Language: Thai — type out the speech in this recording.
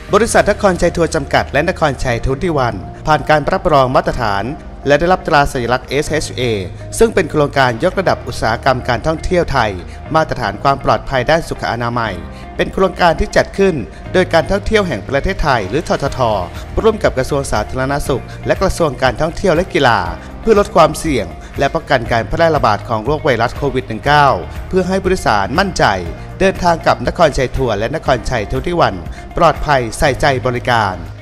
บริษัทนครชัยทัวร์จำกัดและนครชัย21ผ่านการรับรองมาตรฐานและได้รับตราสัญลักษณ์ SHA ซึ่งเป็นโครงการยกระดับอุตสาหกรรมการท่องเที่ยวไทยมาตรฐานความปลอดภัยด้านสุขอนามัยเป็นโครงการที่จัดขึ้นโดยการท่องเที่ยวแห่งประเทศไทยหรือททท.ร่วมกับกระทรวงสาธารณสุขและกระทรวงการท่องเที่ยวและกีฬาเพื่อลดความเสี่ยงและป้องกันการแพร่ระบาดของโรคไวรัสโควิด -19 เพื่อให้ผู้โดยสารมั่นใจเดินทางกับนครชัยทัวร์และนครชัย21ปลอดภัยใส่ใจบริการ